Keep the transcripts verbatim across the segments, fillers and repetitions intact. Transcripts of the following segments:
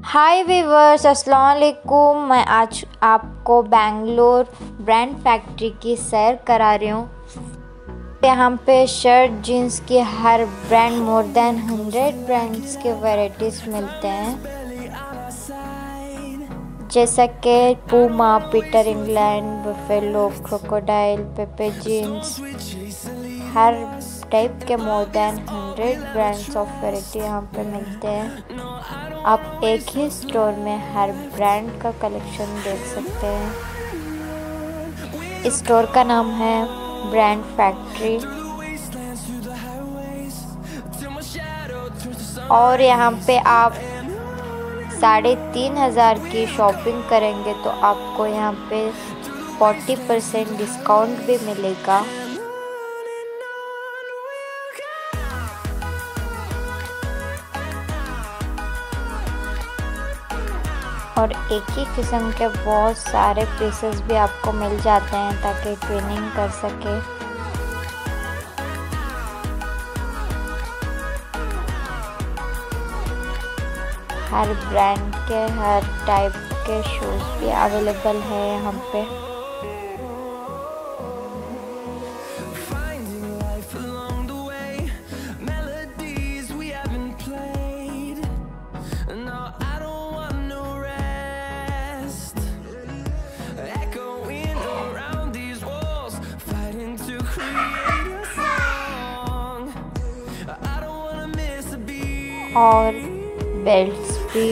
हाय viewers, अस्सलाम वालेकुम। मैं आज आपको बेंगलोर ब्रांड फैक्ट्री की सैर करा रही हूँ। यहाँ पे शर्ट जीन्स की हर brand more than hundred brands के वैरायटीज़ मिलते हैं, जैसा कि Puma, Peter England, Buffalo, Crocodile, Pepe Jeans. हर टाइप के more than hundred brands of variety यहाँ पे मिलते हैं। आप एक ही स्टोर में हर ब्रांड का कलेक्शन देख सकते हैं। इस स्टोर का नाम है ब्रांड फैक्ट्री और यहाँ पे आप साढ़े तीन हज़ार की शॉपिंग करेंगे तो आपको यहाँ पे फोर्टी परसेंट डिस्काउंट भी मिलेगा। और एक ही किस्म के बहुत सारे पीसेस भी आपको मिल जाते हैं ताकि ट्विनिंग कर सके। हर ब्रांड के हर टाइप के शूज़ भी अवेलेबल है यहाँ पे। और बेल्ट्स भी।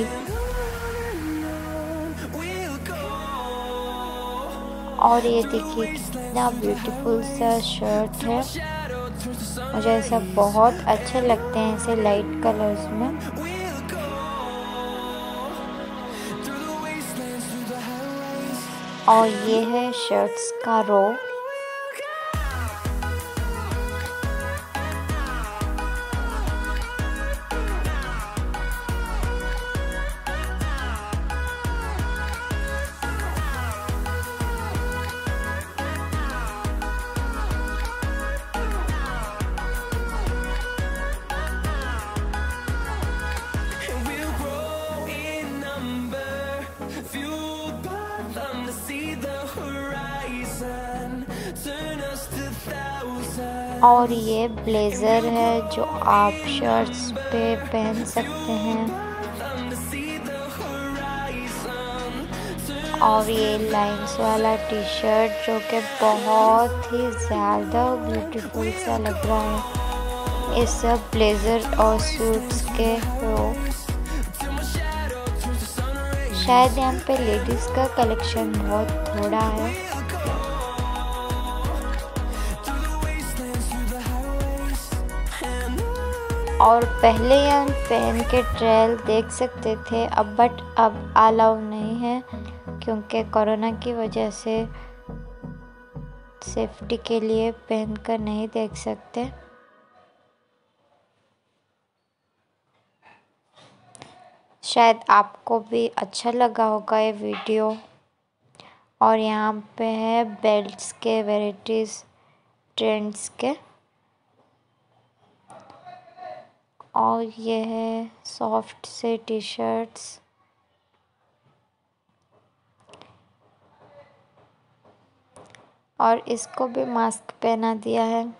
और ये देखिए कितना ब्यूटीफुल सा शर्ट है, मुझे ऐसा बहुत अच्छे लगते हैं इसे लाइट कलर्स में। और ये है शर्ट्स का रो। और ये ब्लेज़र है जो आप शर्ट्स पे पहन सकते हैं। और ये लाइंस वाला टी शर्ट जो कि बहुत ही ज़्यादा ब्यूटीफुल सा लग रहा है। ये सब ब्लेज़र और सूट्स के हो। शायद यहाँ पे लेडीज़ का कलेक्शन बहुत थोड़ा है। और पहले हम पहन के ट्रायल देख सकते थे अब बट अब अलाउ नहीं है क्योंकि कोरोना की वजह से सेफ्टी के लिए पहन कर नहीं देख सकते। शायद आपको भी अच्छा लगा होगा ये वीडियो। और यहाँ पे है बेल्ट्स के वैरायटीज़ ट्रेंड्स के। और ये है सॉफ्ट से टी शर्ट्स। और इसको भी मास्क पहना दिया है।